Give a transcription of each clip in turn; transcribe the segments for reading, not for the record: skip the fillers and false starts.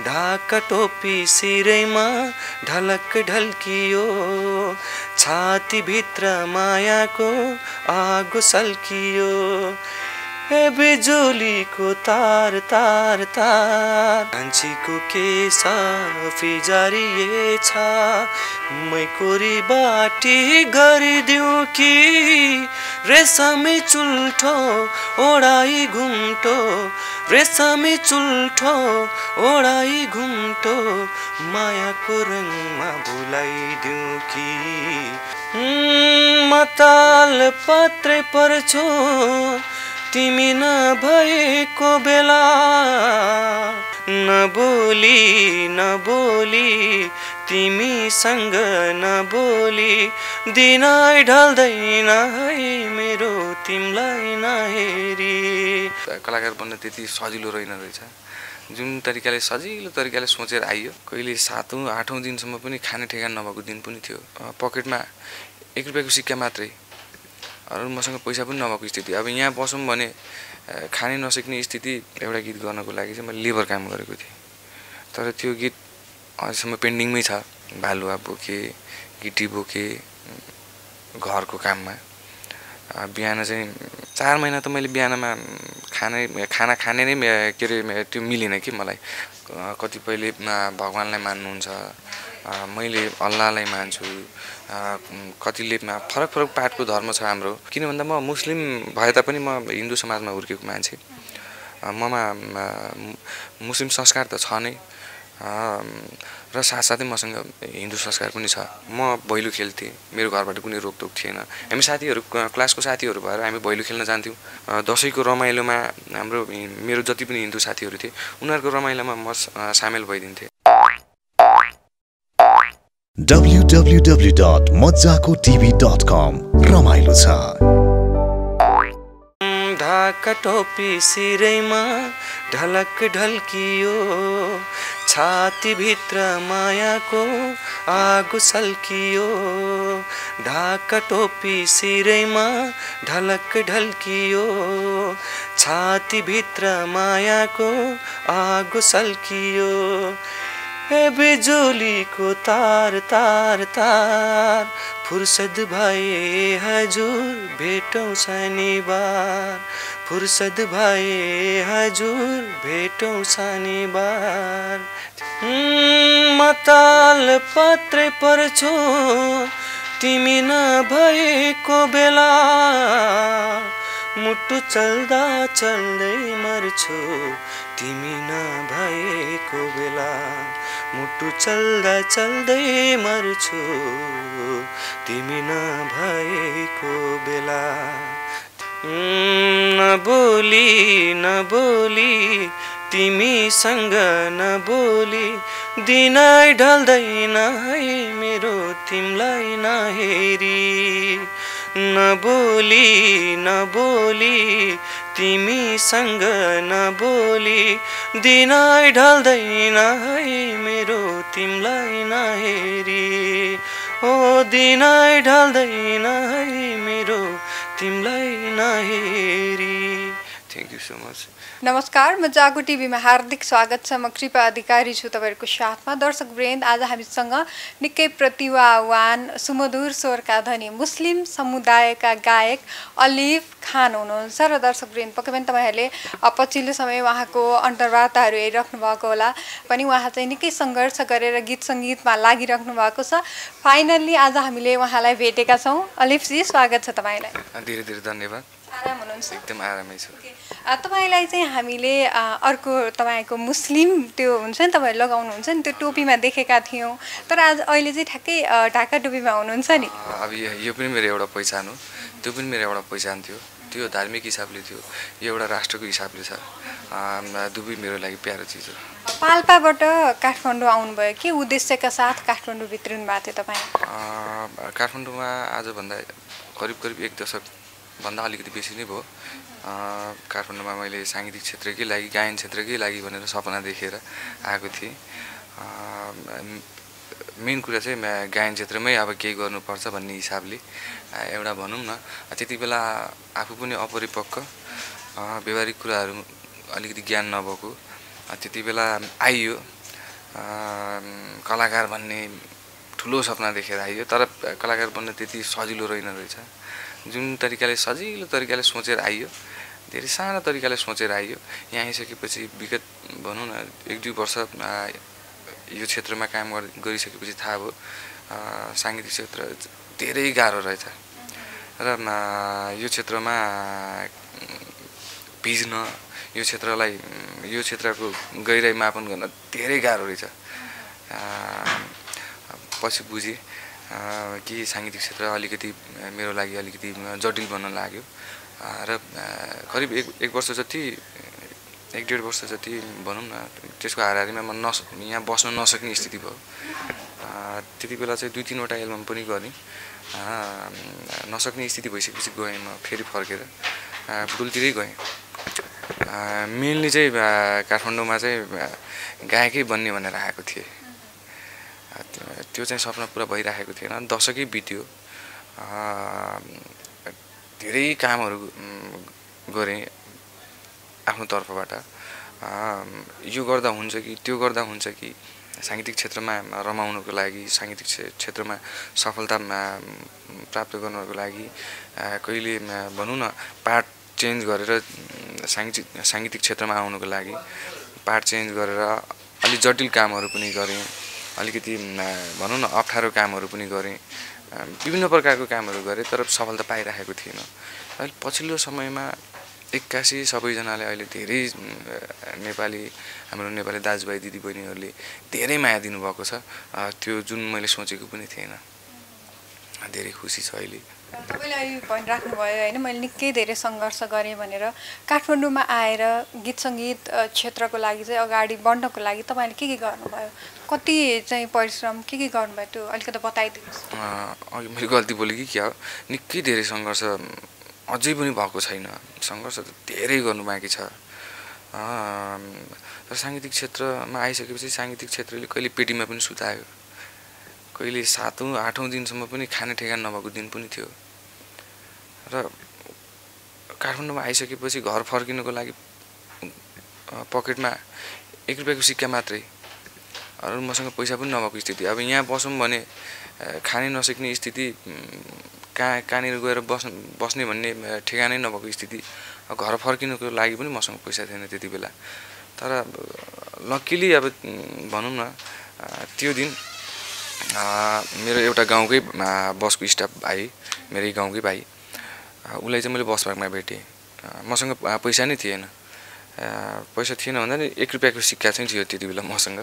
ढाका टोपी सिरैमा ढलक ढल्कियो छातीभित्र मायाको आगो सल्कियो ए बिजुलीको तार तार तार कान्छीको केस फिजारिएछ मै कोरी बाटी गरिदिउँ कि रेशमी चुल्ठो ओढाई घुम्टो रेशमी चुल्ठो ओढाई घुम्टो मायाको रङमा भुलाइदिउँ कि म ताल पत्रै पर्छु तिमी नभएको बेला नबोली नबोली तिमीसँग नबोली दिनै ढल्दैन है मेरो तिमीलाई नहेरी। कलाकार बन्न त्यति सजिलो रहेन रहेछ। जुन तरिकाले सजिलो तरिकाले सोचेर आइयो कहिले 7औं 8औं दिनसम्म पनि खाने ठेगान नभएको दिन पनि थियो। पकेटमा 1 रुपैयाँको सिक्का मात्रै, अरू मसँग पैसा पनि नभएको स्थिति। अब यहाँ बसौँ भने खानै नसक्ने स्थिति। एउटा गीत गर्नको लागि चाहिँ मैले लेबर काम गरेको थिएँ, तर त्यो गीत अझसम्म पेन्डिङमै छ। बालुवा बोके, गिटी बोके घरको काममा। बिहान चाहिँ 4 महिना त मैले बिहानमा खाना खाने नै के अरे त्यो मिलेन कि मलाई। कतिपयले भगवानलाई मान्नुहुन्छ, मैले अल्लाहलाई मान्छु, कतिले फरक फरक पाटको धर्म छ हाम्रो। किन भन्दा म मुस्लिम भए तापनि म हिन्दू समाजमा हुर्केको मान्छे। ममा मुस्लिम संस्कार त छ नै र साथसाथै मसँग हिन्दू संस्कार पनि छ। म भैलो खेल्थेँ, मेरो घरबाट कुनै रोकटोक थिएन। हामी साथीहरू क्लासको साथीहरू भएर हामी भैलो खेल्न जान्थ्यौँ। दसैँको रमाइलोमा मेरो जति पनि हिन्दू साथीहरू थिए उनीहरूको रमाइलोमा म सामेल भइदिन्थेँ। www.mojakotv.com रमाइलो छ। ढाका टोपी सिरैमा ढलक ढल्कियो छातीभित्र मायाको आगो सल्कियो ढाका टोपी सिरैमा ढलक ढल्कियो छातीभित्र मायाको आगो सल्कियो ए बिजुलीको तार तार तार फुर्सद भए हजुर भेटौँ शनिबार फुर्सद भए हजुर भेटौँ शनिबार म ताल पत्रै पर्छु तिमी नभएको बेला मुटु चल्दा चल्दै मर्छु तिमी नभएको बेला मुटु चल्दा चल्दै मर्छु तिमी नभएको बेला नबोली नबोली तिमीसँग नबोली दिनै ढल्दैन है मेरो तिमीलाई नहेरी नबोली नबोली तिमीसँग नबोली दिनै ढल्दैन है मेरो तिमीलाई नहेरी ओ दिनै ढल्दैन है मेरो तिमीलाई नहेरी। Thank you so much. नमस्कार, म जागो टिभीमा हार्दिक स्वागत छ। म कृपा अधिकारी छु तपाईहरुको साथमा। दर्शक वृन्द, आज हामीसँग निकै प्रतिभावान सुमधुर स्वरका धनी मुस्लिम समुदायका गायक अलिफ खान हुनुहुन्छ र दर्शक वृन्द पक्कै पनि तपाईहरुले पछिल्लो समय उहाँको अन्तर्वार्ताहरू हेरिराख्नु भएको होला। पनि उहाँ चाहिँ निकै सङ्घर्ष गरेर गीत सङ्गीतमा लागिराख्नु भएको छ। फाइनल्ली आज हामीले उहाँलाई भेटेका छौँ। अलिफ जी, स्वागत छ तपाईलाई। धेरै धेरै धन्यवाद। आराम हुनुहुन्छ? एकदम आरामै छु। तपाईलाई चाहिँ हामीले अर्को तपाईको मुस्लिम त्यो हुन्छ नि तपाईहरु लगाउनुहुन्छ नि त्यो टोपीमा देखेका थियौँ, तर आज अहिले चाहिँ ठ्याक्कै ढाका टोपीमा हुनुहुन्छ नि। अब यो पनि मेरो एउटा पहिचान हो, त्यो पनि मेरो एउटा पहिचान थियो। त्यो धार्मिक हिसाबले थियो, यो एउटा राष्ट्रको हिसाबले छ। दुवै मेरो लागि प्यारो चिज हो। पाल्पाबाट काठमाडौँ आउनुभयो के उद्देश्यका साथ काठमाडौँ भित्रिनु भएको थियो तपाईँ? काठमाडौँमा आजभन्दा करिब 1 दशक भन्दा अलिकति बेसी नै भयो। काठमाडौँमा मैले साङ्गीतिक क्षेत्रकै लागि, गायन क्षेत्रकै लागि भनेर सपना देखेर आएको थिएँ। मेन कुरा चाहिँ गायन क्षेत्रमै अब केही गर्नुपर्छ भन्ने हिसाबले एउटा भनौँ न। त्यति बेला आफू पनि अपरिपक्व, व्यावहारिक कुराहरू अलिकति ज्ञान नभएको, त्यति बेला आइयो कलाकार भन्ने ठुलो सपना देखेर आइयो, तर कलाकार बन्न त्यति सजिलो रहेन रहेछ। जुन तरिकाले सजिलो तरिकाले सोचेर आइयो, धेरै सानो तरिकाले सोचेर आइयो, यहाँ आइसकेपछि विगत भनौँ न 1-2 वर्ष यो क्षेत्रमा काम गरिसकेपछि थाहा भयो साङ्गीतिक क्षेत्र धेरै गाह्रो रहेछ र यो क्षेत्रमा भिज्न, यो क्षेत्रको गहिराई मापन गर्न धेरै गाह्रो रहेछ। पछि बुझेँ कि साङ्गीतिक क्षेत्र अलिकति मेरो लागि अलिकति जटिल बन्न लाग्यो र करिब 1 वर्ष जति 1-1.5 वर्ष जति भनौँ न त्यसको हाराहारीमा म यहाँ बस्न नसक्ने स्थिति भयो। त्यति बेला चाहिँ 2-3 वटा एल्बम पनि गरेँ। नसक्ने स्थिति भइसकेपछि गएँ म फेरि फर्केर फुलतिरै गएँ। मेनली चाहिँ काठमाडौँमा चाहिँ गायकै बन्ने भनेर आएको थिएँ। त्यो चाहिँ सपना पुरा भइराखेको थिएन। दशकै बित्यो, धेरै कामहरू गरेँ आफ्नो तर्फबाट। यो गर्दा हुन्छ कि त्यो गर्दा हुन्छ कि साङ्गीतिक क्षेत्रमा रमाउनुको लागि, साङ्गीतिक क्षेत्रमा सफलता प्राप्त गर्नको लागि कहिले भनौँ न पार्ट चेन्ज गरेर साङ्गीतिक क्षेत्रमा आउनुको लागि पार्ट चेन्ज गरेर अलि जटिल कामहरू पनि गरेँ, अलिकति भनौँ न अप्ठ्यारो कामहरू पनि गरेँ, विभिन्न प्रकारको कामहरू गरेँ, तर सफलता पाइराखेको थिएन। अहिले पछिल्लो समयमा एक्कासी सबैजनाले अहिले धेरै हाम्रो नेपाली दाजुभाइ दिदीबहिनीहरूले धेरै माया दिनुभएको छ। त्यो जुन मैले सोचेको पनि थिएन। धेरै खुसी छ अहिले। तपाईँले अहिले भनिराख्नुभयो होइन, मैले निकै धेरै सङ्घर्ष गरेँ भनेर। काठमाडौँमा आएर गीत सङ्गीत क्षेत्रको लागि चाहिँ अगाडि बढ्नको लागि तपाईँले के गर्नुभयो, कति चाहिँ परिश्रम के गर्नुभयो त्यो अलिकति बताइदिनुहोस्। अघि मैले गल्ती बोलेँ कि क्या हो, निकै धेरै सङ्घर्ष अझै पनि भएको छैन। सङ्घर्ष त धेरै गर्नु बाँकी छ। र साङ्गीतिक क्षेत्रमा आइसकेपछि साङ्गीतिक क्षेत्रले कहिले पेटीमा पनि सुतायो, कहिले 7औं-8औं दिनसम्म पनि खाने ठेगान नभएको दिन पनि थियो। र काठमाडौँमा आइसकेपछि घर फर्किनुको लागि पकेटमा 1 रुपियाँको सिक्का मात्रै, अरू मसँग पैसा पनि नभएको स्थिति। अब यहाँ बसौँ भने खानै नसक्ने स्थिति, कहाँनिर गएर बस्ने भन्ने ठेगानै नभएको स्थिति। घर फर्किनुको लागि पनि मसँग पैसा थिएन त्यति बेला। तर लक्किली अब भनौँ न त्यो दिन मेरो एउटा गाउँकै बसको स्टाफ भाइ, मेरै गाउँकै भाइ, उसलाई चाहिँ मैले बस पार्कमा भेटेँ। मसँग पैसा नै थिएन। पैसा थिएन भन्दा नि 1 रुपियाँको सिक्का चाहिँ थियो त्यति बेला मसँग।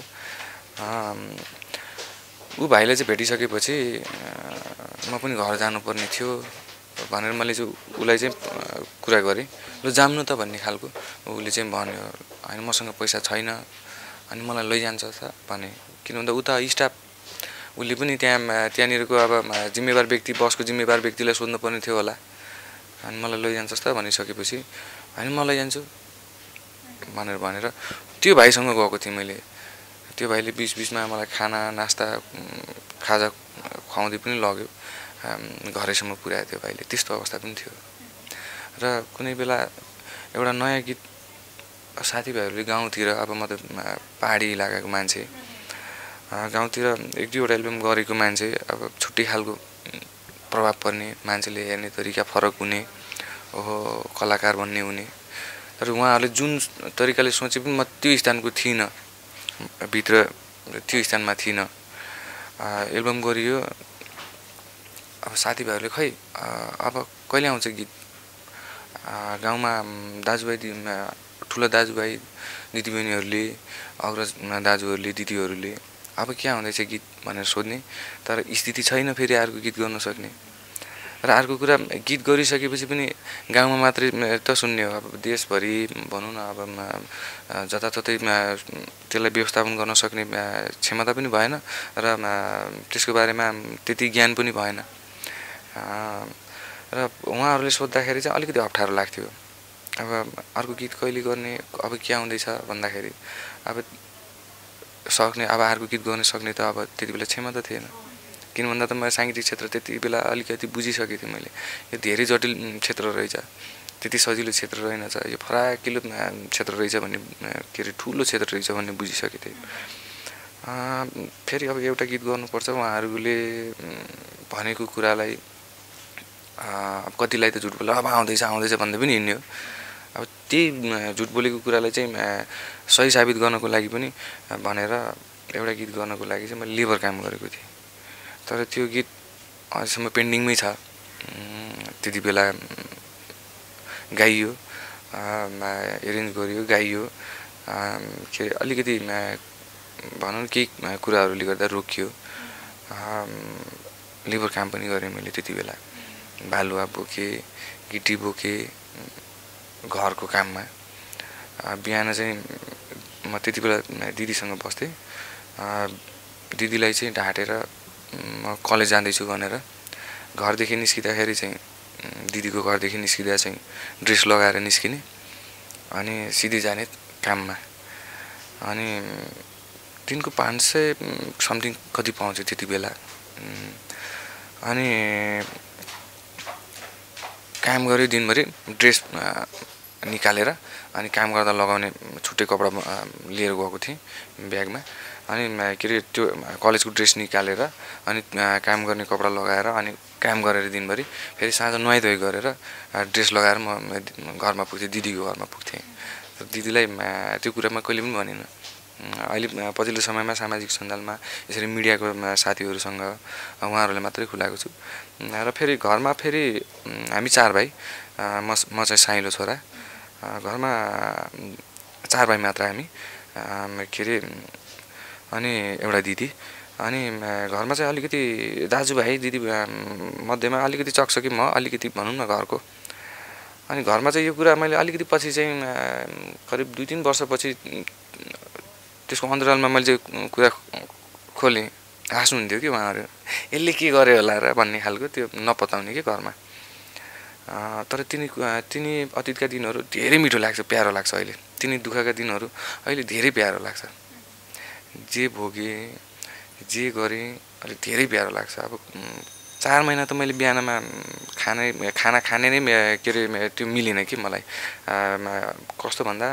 ऊ भाइलाई चाहिँ भेटिसकेपछि म पनि घर जानुपर्ने थियो भनेर मैले चाहिँ उसलाई चाहिँ कुरा गरेँ, ल जाम्नु त भन्ने खालको। उसले चाहिँ भन्यो होइन मसँग पैसा छैन अनि मलाई लैजान्छ त भने। किन भन्दा ऊ त स्टाफ, उसले पनि त्यहाँनिरको अब जिम्मेवार व्यक्ति, बसको जिम्मेवार व्यक्तिलाई सोध्नुपर्ने थियो होला। अनि मलाई लैजान्छस् त भनिसकेपछि होइन म लैजान्छु भनेर त्यो भाइसँग गएको थिएँ मैले। त्यो भाइले बिचबिचमा मलाई खाना नास्ता खाजा खुवाउँदै पनि लग्यो, घरैसम्म पुर्यायो त्यो भाइले। त्यस्तो अवस्था पनि थियो। र कुनै बेला एउटा नयाँ गीत साथीभाइहरूले गाउँतिर, अब म त पहाडी इलाकाको मान्छे, गाउँतिर 1-2 वटा एल्बम गरेको मान्छे, अब छुट्टै खालको प्रभाव पर्ने, मान्छेले हेर्ने तरिका फरक हुने, ओहो कलाकार भन्ने हुने। तर उहाँहरूले जुन तरिकाले सोचे पनि म त्यो स्थानको थिइनँ, भित्र त्यो स्थानमा थिइनँ। एल्बम गरियो, अब साथीभाइहरूले खै अब कहिले आउँछ गीत, गाउँमा दाजुभाइ ठुलो दाजुभाइ दिदीबहिनीहरूले, अग्रज दाजुहरूले, दिदीहरूले अब के हुँदैछ गीत भनेर सोध्ने। तर स्थिति छैन फेरि अर्को गीत गर्न सक्ने। र अर्को कुरा, गीत गरिसकेपछि पनि गाउँमा मात्रै त सुन्ने हो, अब देशभरि भनौँ न अब जताततै त्यसलाई व्यवस्थापन गर्न सक्ने क्षमता पनि भएन र त्यसको बारेमा त्यति ज्ञान पनि भएन। र उहाँहरूले सोद्धाखेरि चाहिँ अलिकति अप्ठ्यारो लाग्थ्यो। अब अर्को गीत कहिले गर्ने, अब के आउँदैछ भन्दाखेरि अब सक्ने, अब अर्को गीत गर्न सक्ने त अब त्यति बेला क्षमता थिएन। किन भन्दा त मैले साङ्गीतिक क्षेत्र त्यति बेला अलिकति बुझिसकेको थिएँ मैले, यो धेरै जटिल क्षेत्र रहेछ, त्यति सजिलो क्षेत्र रहेनछ, यो फराकिलो क्षेत्र रहेछ भन्ने, के अरे ठुलो क्षेत्र रहेछ भन्ने बुझिसकेको थिएँ। फेरि अब एउटा गीत गर्नुपर्छ उहाँहरूले भनेको कुरालाई अब कतिलाई त झुट बोल्यो अब आउँदैछ आउँदैछ भन्दै पनि हिँड्ने हो। अब त्यही झुट बोलेको कुरालाई चाहिँ सही साबित गर्नको लागि पनि भनेर एउटा गीत गर्नको लागि चाहिँ मैले लेबर काम गरेको थिएँ। तर त्यो गीत अझसम्म पेन्डिङमै छ। त्यति बेला गाइयो, एरेन्ज गरियो, गाइयो, के अरे अलिकति भनौँ न केही कुराहरूले गर्दा रोकियो। लेबर काम पनि गरेँ मैले त्यति बेला, बालुवा बोकेँ, गिटी बोकेँ घरको काममा। बिहान चाहिँ म त्यति बेला दिदीसँग बस्थेँ। दिदीलाई चाहिँ ढाँटेर म कलेज जाँदैछु भनेर घरदेखि निस्किँदाखेरि चाहिँ दिदीको घरदेखि निस्किँदा चाहिँ ड्रेस लगाएर निस्किने अनि सिधै जाने काममा। अनि दिनको 500 समथिङ कति पाउँथ्यो त्यति बेला। अनि काम गऱ्यो दिनभरि, ड्रेस निकालेर अनि काम गर्दा लगाउने छुट्टै कपडा लिएर गएको थिएँ ब्यागमा। अनि के अरे त्यो कलेजको ड्रेस निकालेर अनि काम गर्ने कपडा लगाएर अनि काम गरेर दिनभरि फेरि साँझ नुहाइधुवाइ गरेर ड्रेस लगाएर म घरमा पुग्थेँ, दिदीको घरमा पुग्थेँ। दिदीलाई त्यो कुरा म कहिले पनि भनेन। अहिले पछिल्लो समयमा सामाजिक सञ्जालमा यसरी मिडियाको साथीहरूसँग उहाँहरूले मात्रै खुलाएको छु। र फेरि घरमा फेरि हामी 4 भाइ, म चाहिँ साइलो छोरा। घरमा 4 भाइ मात्र हामी, के अरे अनि एउटा दिदी। अनि घरमा चाहिँ अलिकति दाजुभाइ दिदी मध्येमा अलिकति चकचकी म, अलिकति भनौँ न घरको। अनि घरमा चाहिँ यो कुरा मैले अलिकति पछि चाहिँ करिब 2-3 वर्षपछि त्यसको अन्तरालमा मैले चाहिँ कुरा खोलेँ। हाँस्नुहुन्थ्यो कि उहाँहरू, यसले के गर्यो होला र भन्ने खालको त्यो नपताउने कि घरमा। तर तिनी अतीतका दिनहरू धेरै मिठो लाग्छ, प्यारो लाग्छ। अहिले तिनी दुःखका दिनहरू अहिले धेरै प्यारो लाग्छ। जे भोगे, जे गरेँ, अहिले धेरै प्यारो लाग्छ। अब 4 महिना त मैले बिहानमा खाना खाने नै के अरे त्यो मिलेन कि मलाई। कस्तो भन्दा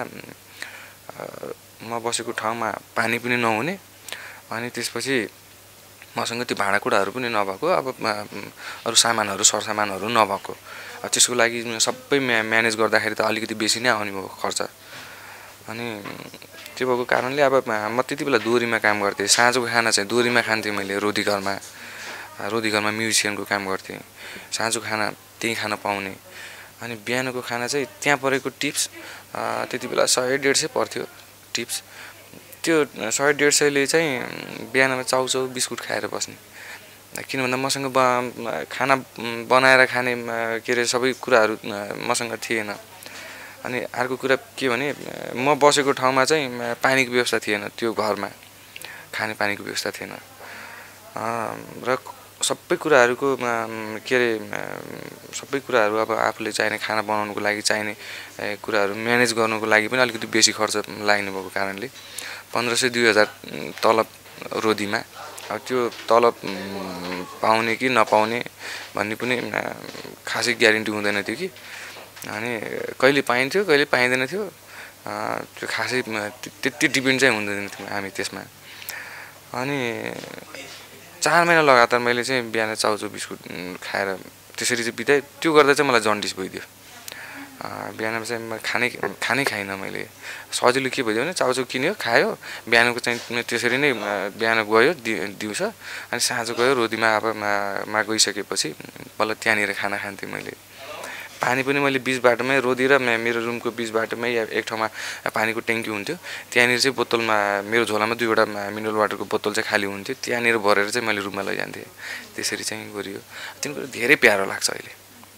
म बसेको ठाउँमा पानी पनि नहुने, अनि त्यसपछि मसँग त्यो भाँडाकुँडाहरू पनि नभएको, अब अरू सामानहरू सरसामानहरू नभएको। अब त्यसको लागि सबै म्यानेज गर्दाखेरि त अलिकति बेसी नै आउने भयो खर्च। अनि त्यो भएको कारणले अब म त्यति बेला दोहोरीमा काम गर्थेँ। साँझको खाना चाहिँ दोहोरीमा खान्थेँ मैले, रोटी घरमा म्युजिसियनको काम गर्थेँ। साँझको खाना त्यहीँ खान पाउने। अनि बिहानको खाना चाहिँ त्यहाँ परेको टिप्स त्यति बेला 100-150 पर्थ्यो टिप्स। त्यो 100-150ले चाहिँ बिहानमा चाउचाउ बिस्कुट खाएर बस्ने। किन भन्दा मसँग खाना बनाएर खाने के अरे सबै कुराहरू मसँग थिएन। अनि अर्को कुरा के भने म बसेको ठाउँमा चाहिँ पानीको व्यवस्था थिएन, त्यो घरमा खाने पानीको व्यवस्था थिएन। र सबै कुराहरूको के अरे सबै कुराहरू अब आफूले चाहिने खाना बनाउनुको लागि चाहिने कुराहरू म्यानेज गर्नुको लागि पनि अलिकति बेसी खर्च लाग्ने भएको कारणले 1500-2000 तलब रोदीमा। अब त्यो तलब पाउने कि नपाउने भन्ने पनि खासै ग्यारेन्टी हुँदैन थियो कि। अनि कहिले पाइन्थ्यो कहिले पाइँदैन थियो, त्यो खासै त्यति डिपेन्ड चाहिँ हुँदैन थियो हामी त्यसमा। अनि 4 महिना लगातार मैले चाहिँ बिहान चाउचाउ बिस्कुट खाएर त्यसरी चाहिँ बिताएँ। त्यो गर्दा चाहिँ मलाई जन्डिस भइदियो। बिहानमा चाहिँ म खानै खाइनँ मैले। सजिलो के भइदियो भने चाउचाउ किन्यो, खायो, बिहानको चाहिँ त्यसरी नै बिहान गयो दिउँसो, अनि साँझ गयो रोदीमा। अब गइसकेपछि बल्ल त्यहाँनिर खाना खान्थेँ मैले। पानी पनि मैले बिच बाटोमै, रोदी र मेरो रुमको बिच बाटोमै एक ठाउँमा पानीको ट्याङ्की हुन्थ्यो, त्यहाँनिर चाहिँ बोतलमा मेरो झोलामा 2वटा मिनरल वाटरको बोतल चाहिँ खाली हुन्थ्यो, त्यहाँनिर भरेर चाहिँ मैले रुममा लैजान्थेँ। त्यसरी चाहिँ गरियो। तिनीहरू धेरै प्यारो लाग्छ अहिले,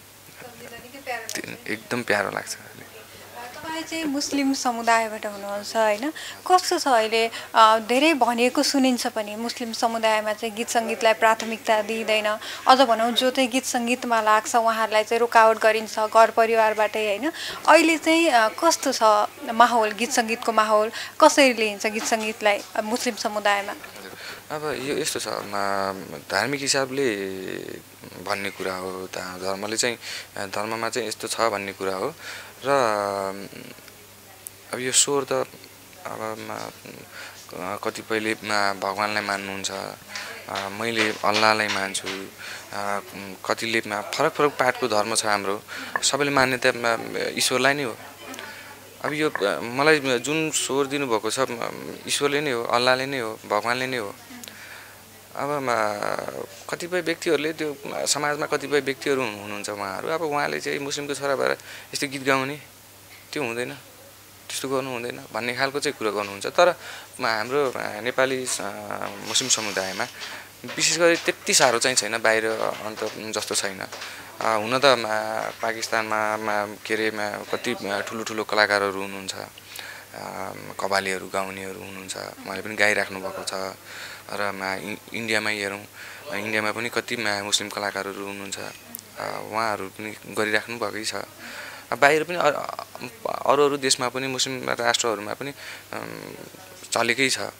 एकदम प्यारो लाग्छ। तपाईँ चाहिँ मुस्लिम समुदायबाट हुनुहुन्छ होइन, कस्तो छ अहिले? धेरै भनिएको सुनिन्छ पनि मुस्लिम समुदायमा चाहिँ गीत सङ्गीतलाई प्राथमिकता दिइँदैन, अझ भनौँ जो चाहिँ गीत सङ्गीतमा लाग्छ उहाँहरूलाई चाहिँ रोकावट गरिन्छ घर परिवारबाटै होइन। अहिले चाहिँ कस्तो छ माहौल, गीत सङ्गीतको माहौल कसरी लिइन्छ गीत सङ्गीतलाई मुस्लिम समुदायमा? अब यो यस्तो छ, धार्मिक हिसाबले भन्ने कुरा हो, धर्मले चाहिँ धर्ममा चाहिँ यस्तो छ भन्ने कुरा हो। र अब यो स्वर त अब कतिपयले भगवानलाई मान्नुहुन्छ, मैले अल्लाहलाई मान्छु, कतिले फरक फरक पाटको धर्म छ हाम्रो, सबैले मान्यता ईश्वरलाई नै हो। अब यो मलाई जुन स्वर दिनुभएको छ ईश्वरले नै हो, अल्लाहले नै हो, भगवानले नै हो। अब कतिपय व्यक्तिहरूले त्यो समाजमा कतिपय व्यक्तिहरू हुनुहुन्छ, उहाँहरू अब उहाँले चाहिँ मुस्लिमको छोरा भएर यस्तो गीत गाउने त्यो हुँदैन, त्यस्तो गर्नु हुँदैन भन्ने खालको चाहिँ कुरा गर्नुहुन्छ। तर हाम्रो नेपाली मुस्लिम समुदायमा विशेष गरी त्यति साह्रो चाहिँ छैन, बाहिर अन्त जस्तो छैन। हुन त पाकिस्तानमा के अरे कति ठुलो ठुलो कलाकारहरू हुनुहुन्छ, कव्वालीहरू गाउनेहरू हुनुहुन्छ, उहाँले पनि गाइराख्नु भएको छ। र इन्डियामै हेरौँ, इन्डियामा पनि कति मुस्लिम कलाकारहरू हुनुहुन्छ, उहाँहरू पनि गरिराख्नु भएकै छ। बाहिर पनि अरू अरू देशमा पनि मुस्लिम राष्ट्रहरूमा पनि चलेकै छ।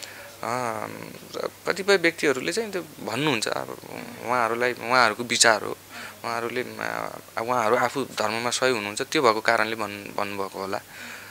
कतिपय व्यक्तिहरूले चाहिँ त्यो भन्नुहुन्छ, अब उहाँहरूको विचार हो, उहाँहरू आफू धर्ममा सही हुनुहुन्छ, त्यो भएको कारणले भन्नुभएको होला।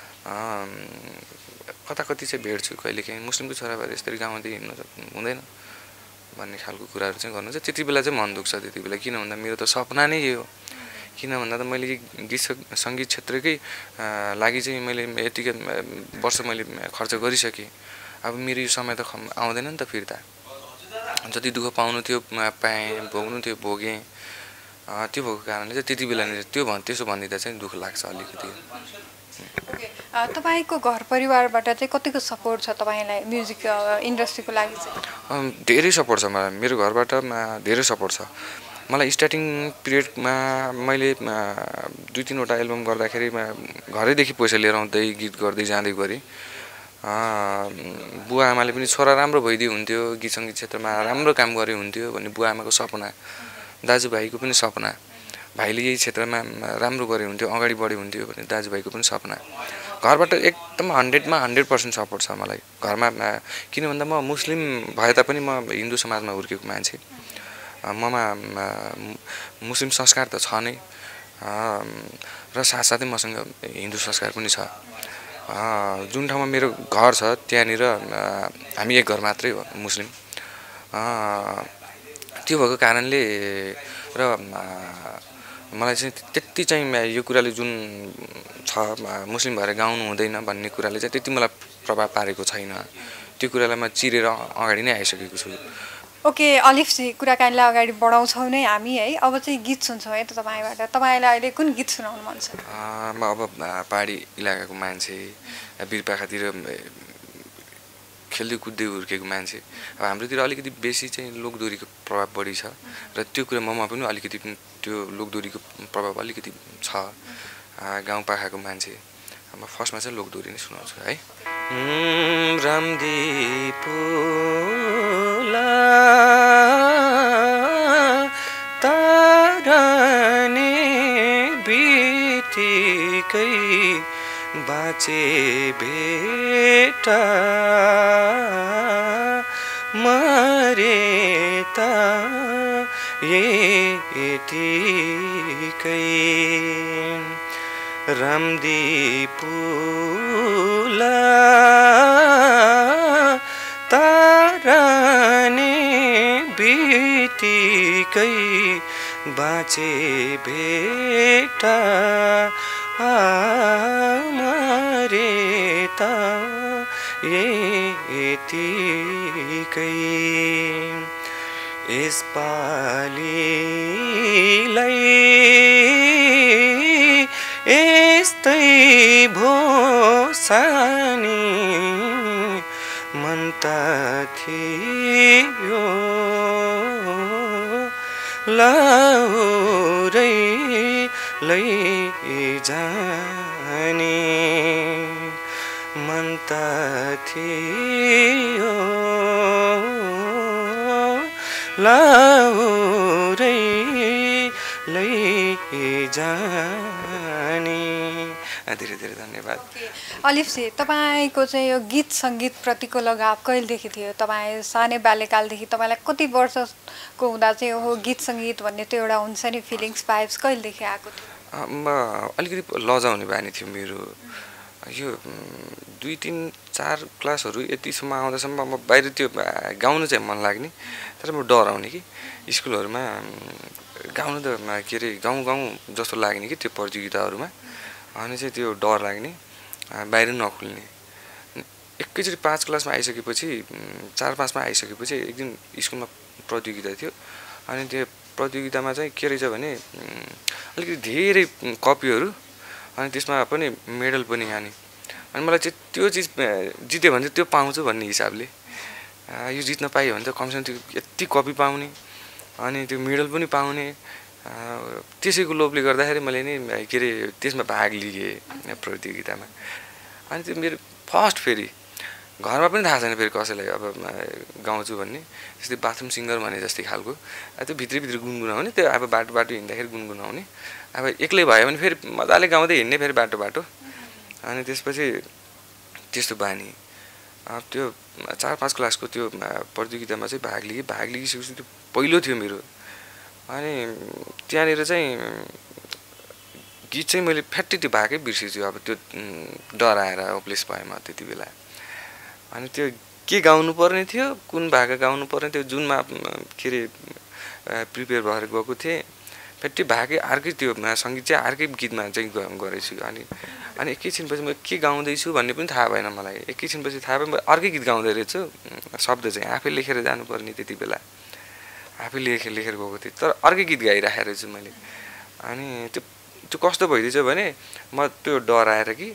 कता कति चाहिँ भेट्छु कहिलेकाहीँ, मुस्लिमको छोरा भएर यसरी गाउँदै हिँड्नु हुँदैन भन्ने खालको कुराहरू चाहिँ गर्नुहुन्छ। त्यति बेला चाहिँ मन दुख्छ। त्यति बेला किन भन्दा मेरो त सपना नै यही हो, किन भन्दा त मैले गीत सङ्गीत क्षेत्रकै लागि चाहिँ मैले यतिकै वर्ष मैले खर्च गरिसकेँ। अब मेरो यो समय त आउँदैन नि त फिर्ता। जति दुःख पाउनु थियो पाएँ, भोग्नु थियो भोगेँ। त्यो भएको कारणले चाहिँ त्यति बेला त्यसो भनिदिँदा चाहिँ दुःख लाग्छ अलिकति। तपाईँको घर परिवारबाट चाहिँ कतिको सपोर्ट छ तपाईँलाई म्युजिक इन्डस्ट्रीको लागि चाहिँ? धेरै सपोर्ट छ मलाई, मेरो घरबाट धेरै सपोर्ट छ मलाई। स्टार्टिङ पिरियडमा मैले 2-3वटा एल्बम गर्दाखेरि घरैदेखि पैसा लिएर आउँदै गीत गर्दै जाँदै गरेँ। बुवा आमाले पनि छोरा राम्रो भइदियो हुन्थ्यो, गीत सङ्गीत क्षेत्रमा राम्रो काम गरे हुन्थ्यो भन्ने बुवा आमाको सपना, दाजुभाइको पनि सपना, भाइले यही क्षेत्रमा राम्रो गरे हुन्थ्यो, अगाडि बढे हुन्थ्यो भन्ने दाजुभाइको पनि सपना। घरबाट एकदम 100मा 100% सपोर्ट छ मलाई घरमा। किन भन्दा म मुस्लिम भए तापनि म हिन्दू समाजमा हुर्केको मान्छे, ममा मुस्लिम संस्कार त छ नै, र साथसाथै मसँग हिन्दू संस्कार पनि छ। जुन ठाउँमा मेरो घर छ त्यहाँनिर हामी एक घर मात्रै हो मुस्लिम। त्यो भएको कारणले र मलाई चाहिँ त्यति चाहिँ यो कुराले जुन छ मुस्लिम भएर गाउनु हुँदैन भन्ने कुराले चाहिँ त्यति मलाई प्रभाव पारेको छैन। त्यो कुरालाई म चिरेर अगाडि नै आइसकेको छु। ओके अलिफजी, कुराकानीलाई अगाडि बढाउँछौँ नै हामी है। अब चाहिँ गीत सुन्छौँ है त तपाईँबाट। तपाईँलाई अहिले कुन गीत सुनाउनु मन छ? म अब पहाडी इलाकाको मान्छे, बिरपाखातिर खेल्दै कुद्दै हुर्केको मान्छे। अब हाम्रोतिर अलिकति बेसी चाहिँ लोकदोरीको प्रभाव बढी छ र त्यो कुरा ममा पनि अलिकति त्यो लोकदोरीको प्रभाव अलिकति छ। गाउँपाखाको मान्छे, म फर्स्टमा चाहिँ लोकदोरी नै सुनाउँछु है। रामदीपुला ताराने बितिकै बाँचे बेटा मरे त यतिकै रामदीपुला ताराने बितिकै बाँचे बेटा मरे त यतिकै यसपालिलाई यस्तै भो सानी मन त थियो लाउरै लैजाने मन त थियो लाउरै लैजाने। धेरै धेरै धन्यवाद। अलिफजी, तपाईँको चाहिँ यो गीत सङ्गीतप्रतिको लगाव कहिलेदेखि थियो? तपाईँ सानै बाल्यकालदेखि तपाईँलाई कति वर्षको हुँदा चाहिँ हो गीत सङ्गीत भन्ने त्यो एउटा हुन्छ नि फिलिङ्स भाइब्स कहिलेदेखि आएको थियो? म अलिकति लजाउने बानी थियो मेरो। यो 2, 3, 4 क्लासहरू यतिसम्म आउँदासम्म म बाहिर त्यो गाउनु चाहिँ मन लाग्ने, तर म डराउने कि स्कुलहरूमा गाउनु त के अरे गाउँ जस्तो लाग्ने कि त्यो प्रतियोगिताहरूमा, अनि चाहिँ त्यो डर लाग्ने, बाहिर नखुल्ने। एकैचोटि 5 क्लासमा आइसकेपछि 4-5मा आइसकेपछि एक दिन स्कुलमा प्रतियोगिता थियो, अनि त्यो प्रतियोगितामा चाहिँ के रहेछ भने अलिकति धेरै कपीहरू अनि त्यसमा पनि मेडल पनि आने, अनि मलाई चाहिँ त्यो चिज जित्यो भने चाहिँ त्यो पाउँछु भन्ने हिसाबले यो जित्न पाएँ भने त कमसेकम त्यो यति कपी पाउने अनि त्यो मेडल पनि पाउने, त्यसैको लोभले गर्दाखेरि मैले नि के अरे त्यसमा भाग लिएँ प्रतियोगितामा। अनि त्यो मेरो फर्स्ट फेरि घरमा पनि थाहा छैन फेरि कसैलाई अब गाउँछु भन्ने, जस्तै बाथरुम सिङ्गर भने जस्तै खालको त्यो भित्री गुनगुनाउने, त्यो अब बाटो हिँड्दाखेरि गुनगुनाउने, अब एक्लै भयो भने फेरि मजाले गाउँदै हिँड्ने फेरि बाटो अनि त्यसपछि त्यस्तो बानी। अब त्यो 4-5 क्लासको त्यो प्रतियोगितामा चाहिँ भाग लिइसकेपछि त्यो पहिलो थियो मेरो, अनि त्यहाँनिर चाहिँ गीत चाहिँ मैले फ्याट्टी त्यो भागै बिर्सेछु, अब त्यो डराएर होपलेस भएँ म त्यति बेला। अनि त्यो के गाउनु पर्ने थियो, कुन भाग गाउनु पर्ने थियो, जुनमा के अरे प्रिपेयर भएर गएको थिएँ, फ्याट्टी भागै अर्कै त्यो सङ्गीत चाहिँ अर्कै गीतमा चाहिँ गरेछु। अनि एकैछिनपछि म के गाउँदैछु भन्ने पनि थाहा भएन मलाई, एकैछिनपछि थाहा भयो म अर्कै गीत गाउँदै रहेछु, शब्द चाहिँ आफै लेखेर जानुपर्ने, त्यति बेला आफै लेखेर गएको थिएँ, तर अर्कै गीत गाइराखेको रहेछु मैले। अनि त्यो कस्तो भइदिएछ भने म त्यो डराएर कि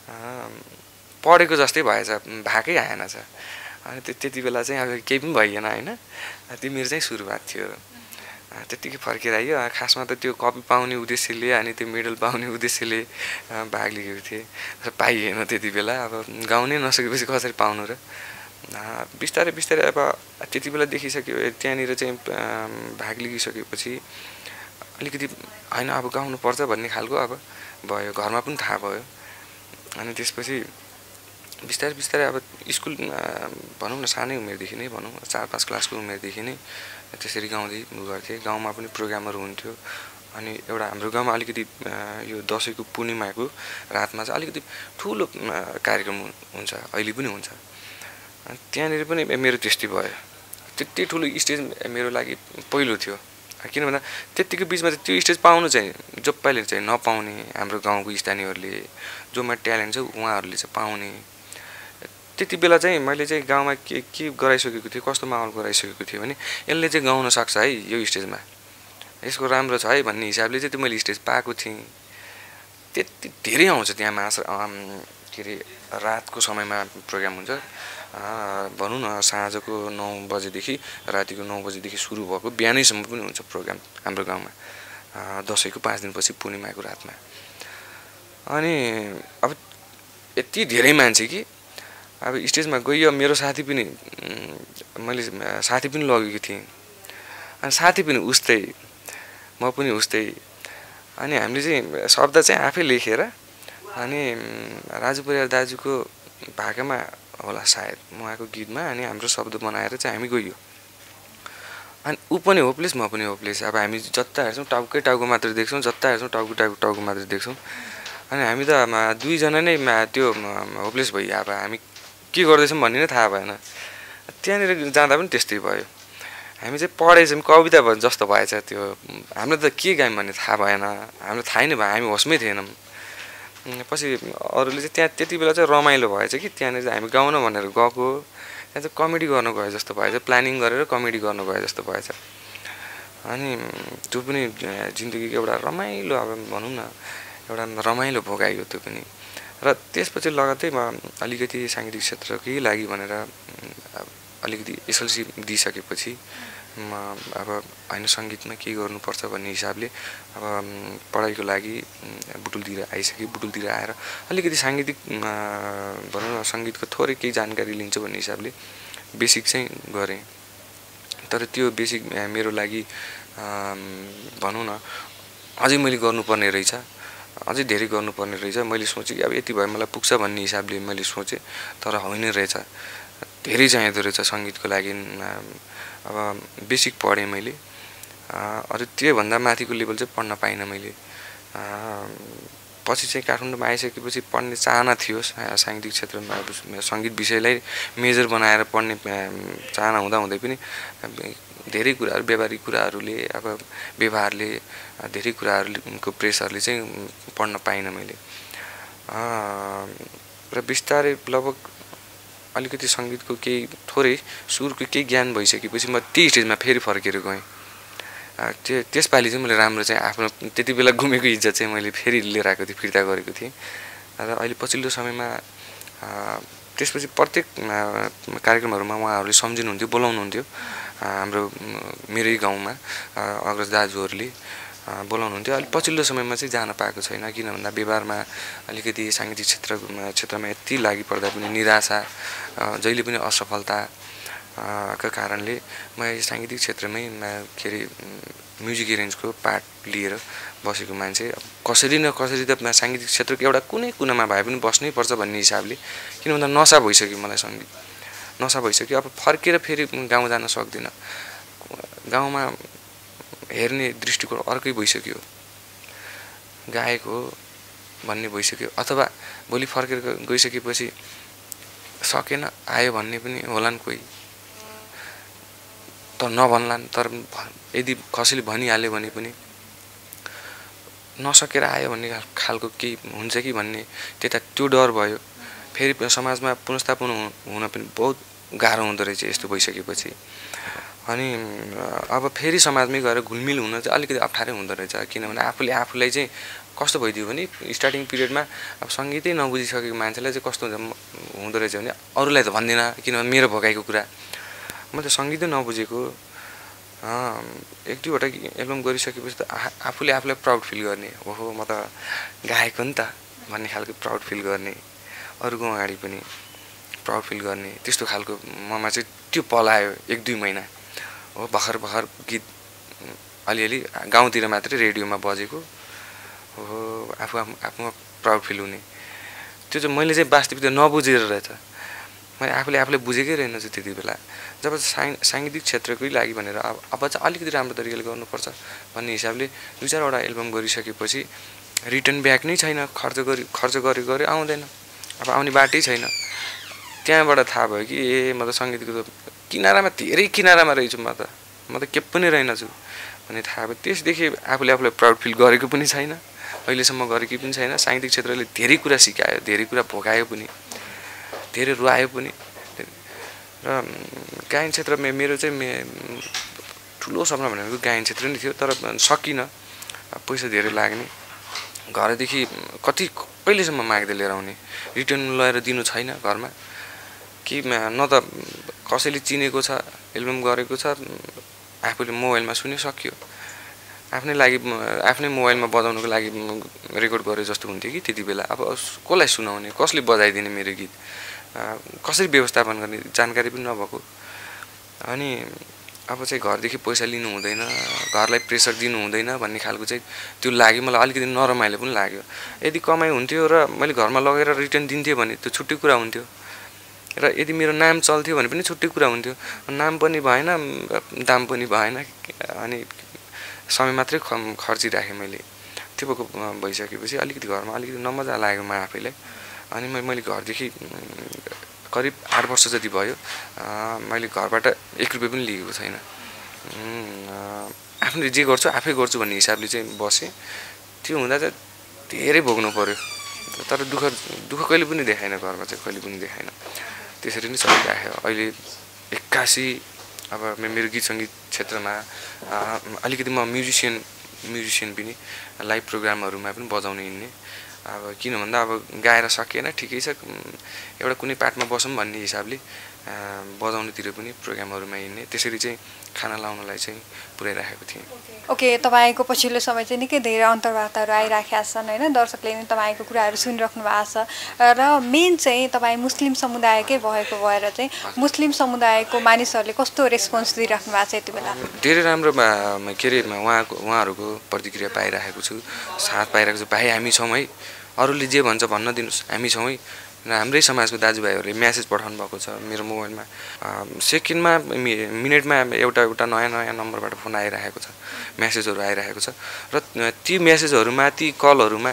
पढेको जस्तै भएछ, भागै आएन छ। अनि त्यति बेला चाहिँ अब केही पनि भइएन होइन, त्यो मेरो चाहिँ सुरुवात थियो। त्यत्तिकै फर्केर आयो, खासमा त त्यो कपी पाउने उद्देश्यले अनि त्यो मेडल पाउने उद्देश्यले भाग लिएको थिएँ, तर पाइएन त्यति बेला। अब गाउनै नसकेपछि कसरी पाउनु र। बिस्तारै अब त्यति बेला देखिसक्यो, त्यहाँनिर चाहिँ भाग लिइसकेपछि अलिकति होइन अब गाउनुपर्छ भन्ने खालको अब भयो, घरमा पनि थाहा भयो। अनि त्यसपछि बिस्तारै अब स्कुल भनौँ न सानै उमेरदेखि नै भनौँ 4-5 क्लासको उमेरदेखि नै त्यसरी गाउँदै गर्थेँ। गाउँमा पनि प्रोग्रामहरू हुन्थ्यो, अनि एउटा हाम्रो गाउँमा अलिकति यो दसैँको पूर्णिमाको रातमा चाहिँ अलिकति ठुलो कार्यक्रम हुन्छ, अहिले पनि हुन्छ। त्यहाँनिर पनि मेरो त्यस्तै भयो, त्यति ठुलो स्टेज मेरो लागि पहिलो थियो। किन भन्दा त्यतिको बिचमा चाहिँ त्यो स्टेज पाउनु चाहिँ जो पाइले चाहिँ नपाउने, हाम्रो गाउँको स्थानीयहरूले जोमा ट्यालेन्ट छ उहाँहरूले चाहिँ पाउने। त्यति बेला चाहिँ मैले चाहिँ गाउँमा के गराइसकेको थिएँ, कस्तो माहौल गराइसकेको थिएँ भने यसले चाहिँ गाउन सक्छ है यो स्टेजमा, यसको राम्रो छ है भन्ने हिसाबले चाहिँ त्यो मैले स्टेज पाएको थिएँ। त्यति धेरै आउँछ त्यहाँ के अरे रातको समयमा प्रोग्राम हुन्छ, भनौँ न साँझको 9 बजेदेखि रातिको 9 बजेदेखि सुरु भएको बिहानैसम्म पनि हुन्छ प्रोग्राम हाम्रो गाउँमा, दसैँको 5 दिनपछि पूर्णिमाको रातमा। अनि अब यति धेरै मान्छे कि अब स्टेजमा गइयो, मेरो साथी पनि मैले साथी पनि लगेको थिएँ, अनि साथी पनि उस्तै म पनि उस्तै, अनि हामीले चाहिँ शब्द चाहिँ आफै लेखेर अनि राजु परियार दाजुको भाकामा होला सायद उहाँको गीतमा अनि हाम्रो शब्द बनाएर चाहिँ हामी गइयो। अनि ऊ पनि होपलेस म पनि होपलेस, अब हामी जता हेर्छौँ टाउको मात्र देख्छौँ, जता हेर्छौँ टाउको मात्र देख्छौँ। अनि हामी त दुईजना नै त्यो होपलेस भइयो, अब हामी के गर्दैछौँ भन्ने नै थाहा भएन। त्यहाँनिर जाँदा पनि त्यस्तै भयो, हामी चाहिँ पढेछौँ कविता जस्तो भएछ त्यो, हाम्रो त के गायौँ भन्ने थाहा भएन, हाम्रो थाहै नै भयो, हामी होसमै थिएनौँ। पछि अरूले चाहिँ त्यहाँ त्यति बेला चाहिँ रमाइलो भएछ कि त्यहाँनिर चाहिँ हामी गाउन भनेर गएको, त्यहाँ चाहिँ कमेडी गर्नु गयो जस्तो भएछ, प्लानिङ गरेर कमेडी गर्नु गयो जस्तो भएछ। अनि त्यो पनि जिन्दगीको एउटा रमाइलो अब भनौँ न एउटा रमाइलो भोगाइयो त्यो पनि। र त्यसपछि लगत्तै म अलिकति साङ्गीतिक क्षेत्रकै लागि भनेर अलिकति एसएलसी दिइसकेपछि म अब होइन सङ्गीतमा के गर्नुपर्छ भन्ने हिसाबले अब पढाइको लागि बुटुलतिर आइसकेँ। बुटुलतिर आएर अलिकति साङ्गीतिक भनौँ न सङ्गीतको थोरै केही जानकारी लिन्छु भन्ने हिसाबले बेसिक चाहिँ गरेँ। तर त्यो बेसिक मेरो लागि भनौँ न अझै मैले गर्नुपर्ने रहेछ, अझै धेरै गर्नुपर्ने रहेछ। मैले सोचेँ कि अब यति भयो मलाई पुग्छ भन्ने हिसाबले मैले सोचेँ, तर होइन रहेछ, धेरै चाहिँदो रहेछ सङ्गीतको लागि। अब बेसिक पढेँ मैले, अरू त्योभन्दा माथिको लेभल चाहिँ पढ्न पाइनँ मैले। पछि चाहिँ काठमाडौँमा आइसकेपछि पढ्ने चाहना थियो साङ्गीतिक क्षेत्रमा सङ्गीत विषयलाई मेजर बनाएर पढ्ने चाहना हुँदै पनि धेरै कुराहरू व्यावहारिक कुराहरूले अब व्यवहारले धेरै कुराहरूको प्रेसरले चाहिँ पढ्न पाइनँ मैले र बिस्तारै लगभग अलिकति सङ्गीतको केही थोरै सुरको केही ज्ञान भइसकेपछि म त्यही स्टेजमा फेरि फर्केर गएँ त्यसपालि चाहिँ मैले राम्रो चाहिँ आफ्नो त्यति बेला गुमेको इज्जत चाहिँ मैले फेरि लिएर आएको थिएँ फिर्ता गरेको थिएँ र अहिले पछिल्लो समयमा त्यसपछि प्रत्येक कार्यक्रमहरूमा उहाँहरूले सम्झिनुहुन्थ्यो बोलाउनुहुन्थ्यो हाम्रो मेरै गाउँमा अग्रज दाजुहरूले बोलाउनुहुन्थ्यो अहिले पछिल्लो समयमा चाहिँ जान पाएको छैन किन भन्दा व्यवहारमा अलिकति साङ्गीतिक क्षेत्रमा यति लागि पर्दा पनि निराशा जहिले पनि असफलता का कारणले म साङ्गीतिक क्षेत्रमै के अरे म्युजिक एरेन्जको पार्ट लिएर बसेको मान्छे कसरी न कसरी त साङ्गीतिक क्षेत्रको एउटा कुनै कुनामा भए पनि बस्नै पर्छ भन्ने हिसाबले किन भन्दा नसा भइसक्यो मलाई सङ्गीत नसा भइसक्यो अब फर्केर फेरि गाउँ जान सक्दिनँ गाउँमा हेर्ने दृष्टिकोण अर्कै भइसक्यो गायक हो भन्ने भइसक्यो अथवा भोलि फर्केर गइसकेपछि सकेन आयो भन्ने पनि होलान् कोही तर नभन्लान् तर यदि कसैले भनिहाल्यो भने पनि नसकेर आयो भन्ने खालको केही हुन्छ कि भन्ने त्यता त्यो डर भयो फेरि समाजमा पुनर्स्थापन हुन पनि बहुत गाह्रो हुँदो रहेछ यस्तो भइसकेपछि अनि अब फेरि समाजमै गएर घुलमिल हुन चाहिँ अलिकति अप्ठ्यारै हुँदो रहेछ किनभने आफूलाई चाहिँ कस्तो भइदियो भने स्टार्टिङ पिरियडमा अब सङ्गीतै नबुझिसकेको मान्छेलाई चाहिँ कस्तो हुँदो रहेछ भने अरूलाई त भन्दिनँ किनभने मेरो भोकाइको कुरा म त सङ्गीतै नबुझेको एक दुईवटा एल्बम गरिसकेपछि त आफूलाई प्राउड फिल गर्ने ओहो म त गाएको नि त भन्ने खालको प्राउड फिल गर्ने अरूको अगाडि पनि प्राउड फिल गर्ने त्यस्तो खालको ममा चाहिँ त्यो पल आयो एक दुई महिना हो भर्खर गीत अलिअलि गाउँतिर मात्रै रेडियोमा बजेको हो आफूमा प्राउड फिल हुने त्यो चाहिँ मैले चाहिँ वास्तविकता नबुझेर रहेछ मैले आफूलाई बुझेकै रहेनछु त्यति बेला जब साङ्गीतिक क्षेत्रकै लागि भनेर अब चाहिँ अलिकति राम्रो तरिकाले गर्नुपर्छ भन्ने हिसाबले दुई चारवटा एल्बम गरिसकेपछि रिटर्न ब्याक नै छैन खर्च गरे आउँदैन अब आउने बाटै छैन त्यहाँबाट थाहा भयो कि म त सङ्गीतको त किनारामा धेरै किनारामा रहेछु म त के पनि रहेनछु भन्ने थाहा भयो त्यसदेखि आफूलाई प्राउड फिल गरेको पनि छैन अहिलेसम्म गरेकै पनि छैन साङ्गीतिक क्षेत्रले धेरै कुरा सिकायो धेरै कुरा भोगायो पनि धेरै रुवायो पनि र गायन क्षेत्रमा मेरो चाहिँ ठुलो सपना भनेको गायन क्षेत्र नै थियो तर सकिनँ पैसा धेरै लाग्ने घरदेखि कहिलेसम्म माग्दै लिएर आउने रिटर्न लगाएर दिनु छैन घरमा कि न त कसैले चिनेको छ एल्बम गरेको छ आफूले मोबाइलमा सुन्यो सक्यो आफ्नै मोबाइलमा बजाउनुको लागि रेकर्ड गरे जस्तो हुन्थ्यो कि त्यति बेला अब कसलाई सुनाउने कसले बजाइदिने मेरो गीत कसरी व्यवस्थापन गर्ने जानकारी पनि नभएको अनि अब चाहिँ घरदेखि पैसा लिनु हुँदैन घरलाई प्रेसर दिनु हुँदैन भन्ने खालको चाहिँ त्यो लाग्यो मलाई अलिकति नरमाइलो पनि लाग्यो यदि कमाइ हुन्थ्यो र मैले घरमा लगेर रिटर्न दिन्थेँ भने त्यो छुट्टै कुरा हुन्थ्यो र यदि मेरो नाम चल्थ्यो भने पनि छुट्टै कुरा हुन्थ्यो नाम पनि भएन दाम पनि भएन अनि समय मात्रै खर्चिराखेँ मैले त्यो भइसकेपछि अलिकति घरमा अलिकति नमजा लाग्यो म आफैलाई अनि मैले घरदेखि करिब 8 वर्ष जति भयो मैले घरबाट 1 रुपैयाँ पनि लिएको छैन आफूले जे गर्छु आफै गर्छु भन्ने हिसाबले चाहिँ बसेँ त्यो हुँदा चाहिँ धेरै भोग्नु पर्यो तर दुःख कहिले पनि देखाएन घरमा चाहिँ कहिले पनि देखाएन त्यसरी नै चलिराख्यो अहिले 81 अब मेरो गीत सङ्गीत क्षेत्रमा अलिकति म म्युजिसियन पनि लाइभ प्रोग्रामहरूमा पनि बजाउने हिँड्ने अब किन भन्दा अब गाएर सकिएन ठिकै छ एउटा कुनै पार्टमा बसौँ भन्ने हिसाबले बजाउनेतिर पनि प्रोग्रामहरूमा हिँड्ने त्यसरी चाहिँ खाना लाउनलाई चाहिँ पुर्याइराखेको थिएँ ओके तपाईँको पछिल्लो समय चाहिँ निकै धेरै अन्तर्वार्ताहरू आइराखेका छन् होइन दर्शकले नि तपाईँको कुराहरू सुनिराख्नु भएको छ र मेन चाहिँ तपाईँ मुस्लिम समुदायकै भएको भएर चाहिँ मुस्लिम समुदायको मानिसहरूले कस्तो रेस्पोन्स दिइराख्नु भएको छ यति बेला धेरै राम्रो के अरे उहाँहरूको प्रतिक्रिया पाइराखेको छु साथ पाइरहेको छु भाइ हामी छौँ है अरूले जे भन्छ भन्न दिनुहोस् हामी छौँ है र हाम्रै समाजको दाजुभाइहरूले म्यासेज पठाउनु भएको छ मेरो मोबाइलमा सेकेन्डमा मिनेटमा एउटा नयाँ नम्बरबाट फोन आइरहेको छ म्यासेजहरू आइरहेको छ र ती म्यासेजहरूमा ती कलहरूमा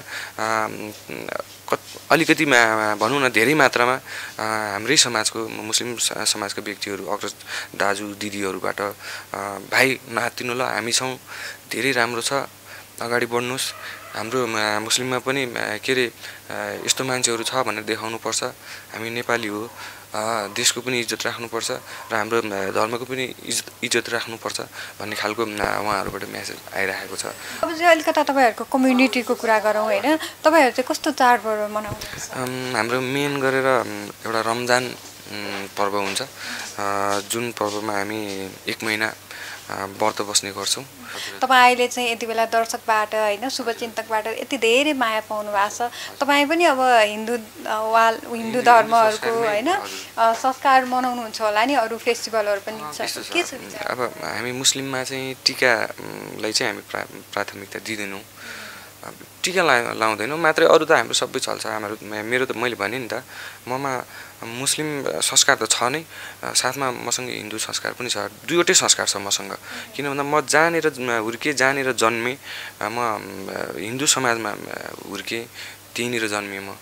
अलिकति भनौँ न धेरै मात्रामा हाम्रै समाजको मुस्लिम समाजका व्यक्तिहरू अग्रज दाजु दिदीहरूबाट भाइ नहात्तिनु ल हामी छौँ धेरै राम्रो छ अगाडि बढ्नुहोस् हाम्रो मुस्लिममा पनि के अरे यस्तो मान्छेहरू छ भनेर देखाउनुपर्छ हामी नेपाली हो देशको पनि इज्जत राख्नुपर्छ र हाम्रो धर्मको पनि इज्जत राख्नुपर्छ भन्ने खालको उहाँहरूबाट मेसेज आइरहेको छ। अब चाहिँ अलिकता तपाईँहरूको कम्युनिटीको कुरा गरौँ होइन तपाईँहरू चाहिँ कस्तो चाडपर्व मनाउनुहुन्छ? हाम्रो मेन गरेर एउटा रमजान पर्व हुन्छ जुन पर्वमा हामी 1 महिना व्रत बस्ने गर्छौँ। तपाईँ अहिले चाहिँ यति बेला दर्शकबाट होइन शुभचिन्तकबाट यति धेरै माया पाउनु भएको छ। तपाईँ पनि अब हिन्दू धर्महरूको होइन संस्कार मनाउनुहुन्छ होला नि, अरू फेस्टिभलहरू पनि छ के छ? अब हामी मुस्लिममा चाहिँ टिकालाई चाहिँ हामी प्राथमिकता दिँदैनौँ, टिका लाउँदैनौँ मात्रै, अरू त हाम्रो सबै चल्छ। मेरो त मैले भने नि त ममा मुस्लिम संस्कार त छ नै, साथमा मसँग हिन्दू संस्कार पनि छ। दुईवटै संस्कार छ मसँग, किन भन्दा म जहाँनिर हुर्केँ जहाँनिर जन्मेँ म हिन्दू समाजमा हुर्केँ, त्यहीँनिर जन्मेँ म।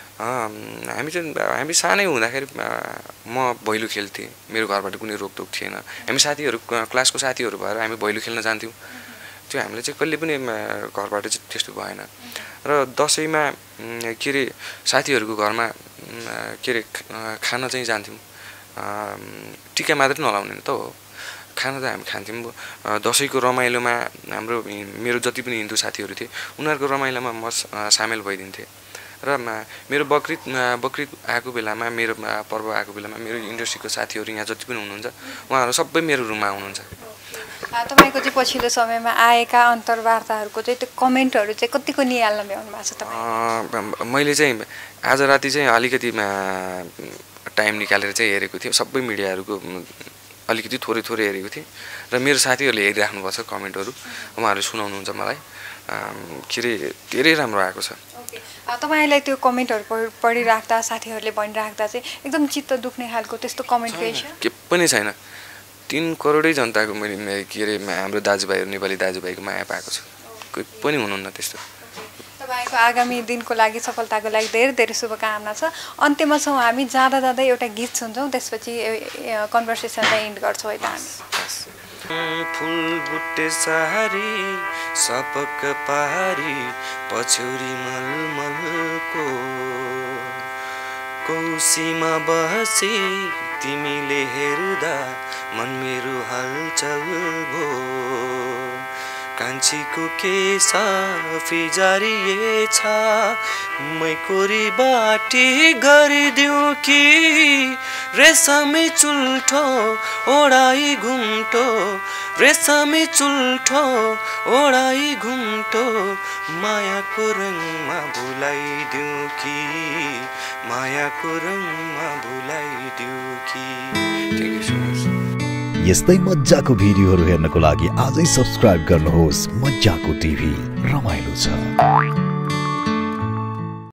हामी सानै हुँदाखेरि म भैलो खेल्थेँ, मेरो घरबाट कुनै रोकटोक थिएन। हामी साथीहरू क्लासको साथीहरू भएर हामी भैलो खेल्न जान्थ्यौँ। त्यो हामीले चाहिँ कहिले पनि घरबाट चाहिँ त्यस्तो भएन। र दसैँमा के अरे साथीहरूको घरमा के अरे खान चाहिँ जान्थ्यौँ, टिका मात्रै नलाउने त हो, खाना त हामी खान्थ्यौँ। दसैँको रमाइलोमा मेरो जति पनि हिन्दू साथीहरू थिए उनीहरूको रमाइलोमा म सामेल भइदिन्थेँ। र मेरो बकरिद आएको बेलामा, मेरो पर्व आएको बेलामा मेरो इन्डस्ट्रीको साथीहरू यहाँ जति पनि हुनुहुन्छ उहाँहरू सबै मेरो रुममा आउनुहुन्छ। तपाईँको चाहिँ पछिल्लो समयमा आएका अन्तर्वार्ताहरूको चाहिँ त्यो कमेन्टहरू चाहिँ कतिको निहाल्न भ्याउनु भएको छ तपाईँ? मैले चाहिँ आज राति चाहिँ अलिकति टाइम निकालेर चाहिँ हेरेको थिएँ, सबै मिडियाहरूको अलिकति थोरै हेरेको थिएँ र मेरो साथीहरूले हेरिराख्नु भएको छ कमेन्टहरू, उहाँहरूले सुनाउनुहुन्छ मलाई। के अरे धेरै राम्रो आएको छ। तपाईँलाई त्यो कमेन्टहरू पढिराख्दा साथीहरूले भनिराख्दा चाहिँ एकदम चित्त दुख्ने खालको त्यस्तो कमेन्ट के पनि छैन। 3 करोडै जनताको मैले के अरे हाम्रो दाजुभाइहरू नेपाली दाजुभाइको माया पाएको छु, कोही पनि हुनुहुन्न त्यस्तो। तपाईँको आगामी दिनको लागि सफलताको लागि धेरै धेरै शुभकामना छ। अन्त्यमा छौँ हामी, जाँदा एउटा गीत सुन्छौँ, त्यसपछि कन्भर्सेसनलाई एन्ड गर्छौँ है त हामी। फुल बुट्टे सहारी सपक पारी पछौरी मलमलको कौसीमा बसी तिमीले हेर्दा मन मेरो हलचल भो कान्छीको केसा फिजारिएछ मै कोरी बाटी गरिदिउँ कि रेशमी चुल्ठो ओढाई घुम्टो रेशमी चुल्ठो ओढाई घुम्टो मायाको रङमा भुलाइदिउँ कि मायाको रङमा भुलाइदिउँ कि। यस्तै मज्जाको भिडियोहरू हेर्नको लागि आजै सब्स्क्राइब गर्नुहोस् मज्जाको टिभी, रमाइलो छ।